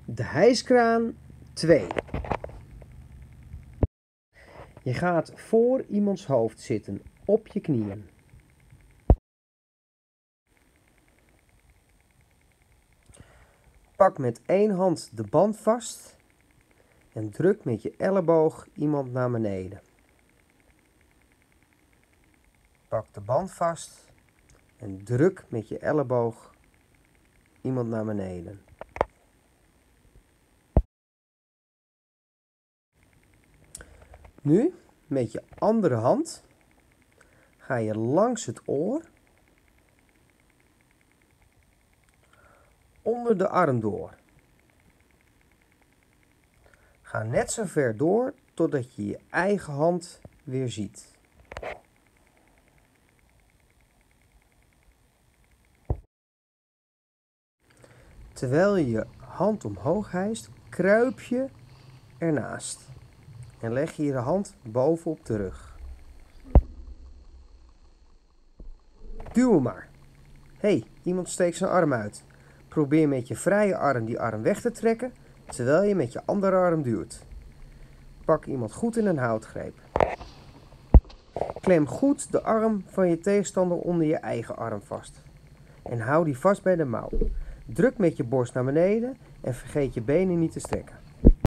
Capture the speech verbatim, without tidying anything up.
De hijskraan twee. Je gaat voor iemands hoofd zitten, op je knieën. Pak met één hand de band vast en druk met je elleboog iemand naar beneden. Pak de band vast en druk met je elleboog iemand naar beneden. Nu, met je andere hand, ga je langs het oor, onder de arm door. Ga net zo ver door totdat je je eigen hand weer ziet. Terwijl je je hand omhoog hijst, kruip je ernaast en leg je je hand bovenop de rug. Duw hem maar. Hé, hey, iemand steekt zijn arm uit. Probeer met je vrije arm die arm weg te trekken, terwijl je met je andere arm duwt. Pak iemand goed in een houtgreep. Klem goed de arm van je tegenstander onder je eigen arm vast. En hou die vast bij de mouw. Druk met je borst naar beneden en vergeet je benen niet te strekken.